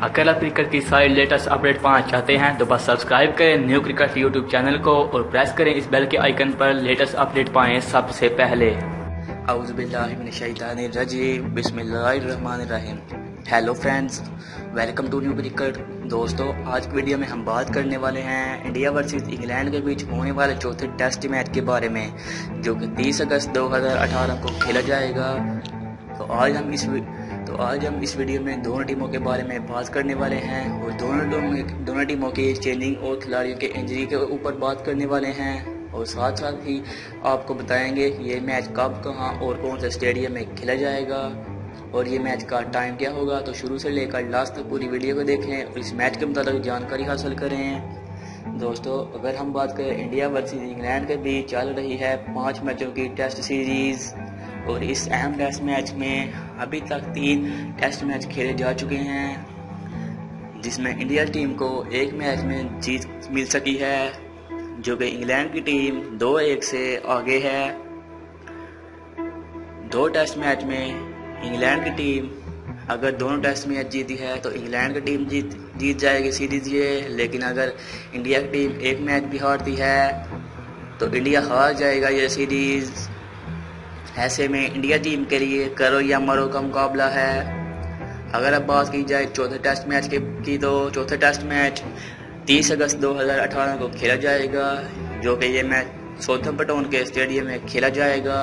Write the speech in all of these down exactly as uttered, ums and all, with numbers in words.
अकेला क्रिकेट की सारी लेटेस्ट अपडेट पाना चाहते हैं तो बस सब्सक्राइब करें न्यू क्रिकेट यूट्यूब चैनल को और प्रेस करें इस बेल के आइकन पर लेटेस्ट अपडेट पाएं सबसे पहले। औज़ुबिल्लाहिमिनश्शैतानिर्रजीम बिस्मिल्लाहिर्रहमानिर्रहीम। Hello friends, welcome to new cricket. दोस्तों, आज की वीडियो में हम बात करने वाले हैं इंडिया वर्सेस इंग्लैंड के बीच होने वाले चौथे टेस्ट मैच के बारे में, जो कि तीस अगस्त दो हज़ार अठारह को खेला जाएगा। तो आज हम इस तो आज हम इस वीडियो में दोनों टीमों के बारे में बात करने वाले हैं और दोनों दोनों टीमों की चेंजिंग और खिलाड़ियों के इंजरी के ऊपर बात करने वाले हैं और साथ साथ ही आपको बताएंगे ये मैच कब, कहां और कौन से स्टेडियम में खेला जाएगा और ये मैच का टाइम क्या होगा। तो शुरू से लेकर लास्ट तक पूरी वीडियो को देखें और इस मैच के मुताबिक जानकारी हासिल करें। दोस्तों, अगर हम बात करें इंडिया वर्सेस इंग्लैंड के बीच चल रही है पाँच मैचों की टेस्ट सीरीज़ और इस अहम टेस्ट मैच में अभी तक तीन टेस्ट मैच खेले जा चुके हैं, जिसमें इंडिया टीम को एक मैच में जीत मिल सकी है, जो कि इंग्लैंड की टीम दो एक से आगे है। दो टेस्ट मैच में इंग्लैंड की टीम अगर दोनों टेस्ट मैच जीती है तो इंग्लैंड की टीम जीत जीत जाएगी सीरीज ये, लेकिन अगर इंडिया की टीम एक मैच भी हारती है तो इंडिया हार जाएगा ये सीरीज़। ऐसे में इंडिया टीम के लिए करो या मरो का मुकाबला है। अगर अब बात की जाए चौथे टेस्ट मैच के की तो चौथे टेस्ट मैच तीस अगस्त दो हज़ार अठारह को खेला जाएगा, जो कि ये मैच साउथम्पटन के स्टेडियम में खेला जाएगा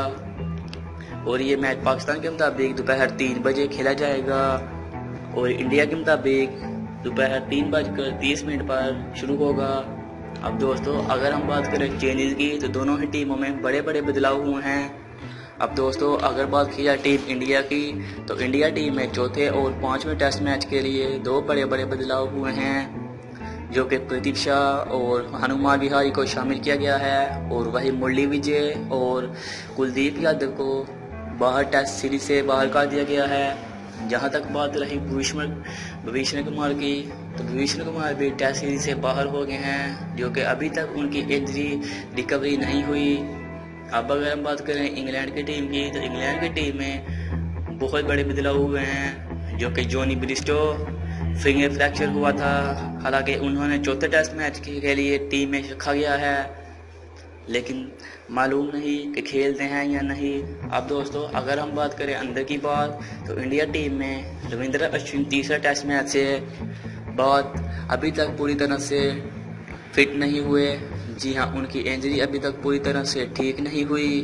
और ये मैच पाकिस्तान के मुताबिक दोपहर तीन बजे खेला जाएगा और इंडिया के मुताबिक दोपहर तीन बजकर तीस मिनट पर शुरू होगा। अब दोस्तों, अगर हम बात करें चेंजेस की तो दोनों ही टीमों में बड़े बड़े बदलाव हुए हैं। अब दोस्तों, अगर बात की जाए टीम इंडिया की तो इंडिया टीम में चौथे और पांचवें टेस्ट मैच के लिए दो बड़े बड़े बदलाव हुए हैं, जो कि प्रतीक्षा और हनुमा विहारी को शामिल किया गया है और वही मुरली विजय और कुलदीप यादव को बाहर टेस्ट सीरीज से बाहर कर दिया गया है। जहां तक बात रही भुवनेश्वर भुवनेश्वर कुमार की तो भुवनेश्वर कुमार भी टेस्ट सीरीज से बाहर हो गए हैं, जो कि अभी तक उनकी इंजरी रिकवरी नहीं हुई। अब अगर हम बात करें इंग्लैंड की टीम की तो इंग्लैंड की टीम में बहुत बड़े बदलाव हुए हैं, जो कि जॉनी ब्रिस्टो फिंगर फ्रैक्चर हुआ था, हालांकि उन्होंने चौथे टेस्ट मैच के लिए टीम में रखा गया है, लेकिन मालूम नहीं कि खेलते हैं या नहीं। अब दोस्तों, अगर हम बात करें अंदर की बात तो इंडिया टीम में रविंद्र अश्विन तीसरा टेस्ट मैच से बाद अभी तक पूरी तरह से फिट नहीं हुए। जी हाँ, उनकी इंजरी अभी तक पूरी तरह से ठीक नहीं हुई,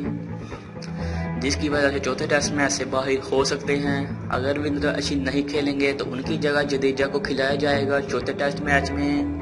जिसकी वजह से चौथे टेस्ट मैच से बाहर हो सकते हैं। अगर रविंद्र अश्विन नहीं खेलेंगे तो उनकी जगह जडेजा को खिलाया जाएगा चौथे टेस्ट मैच में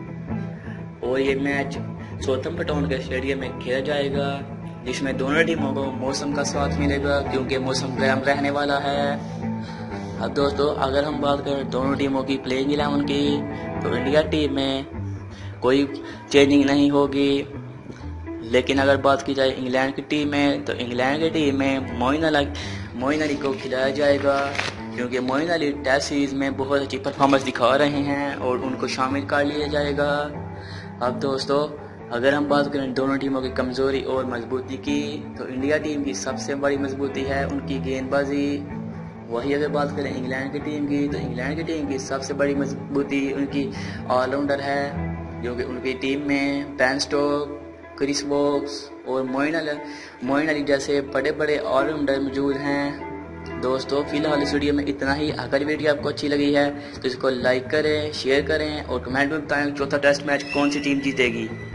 और ये मैच साउथम्पटन के स्टेडियम में खेला जाएगा, जिसमें दोनों टीमों को मौसम का साथ मिलेगा क्योंकि मौसम गर्म रहने वाला है। अब दोस्तों, अगर हम बात करें दोनों टीमों की प्लेइंग इलेवन की तो इंडिया टीम में कोई चेंजिंग नहीं होगी, लेकिन अगर बात की जाए इंग्लैंड की टीम में तो इंग्लैंड की टीम में मोइन अली मोइन अली को खिलाया जाएगा, क्योंकि मोइन अली टेस्ट सीरीज में बहुत अच्छी परफॉर्मेंस दिखा रहे हैं और उनको शामिल कर लिया जाएगा। अब दोस्तों, अगर हम बात करें दोनों टीमों की कमज़ोरी और मजबूती की तो इंडिया टीम की सबसे बड़ी मजबूती है उनकी गेंदबाजी। वही अगर बात करें इंग्लैंड की टीम की तो इंग्लैंड की टीम की सबसे बड़ी मजबूती उनकी ऑलराउंडर है, जो कि उनकी टीम में बेन स्टोक्स, क्रिस वोक्स और मोइन अली मोइन अली जैसे बड़े बड़े ऑलराउंडर मौजूद हैं। दोस्तों, फिलहाल इस वीडियो में इतना ही। अगर वीडियो आपको अच्छी लगी है तो इसको लाइक करें, शेयर करें और कमेंट में बताएं चौथा टेस्ट मैच कौन सी टीम जीतेगी।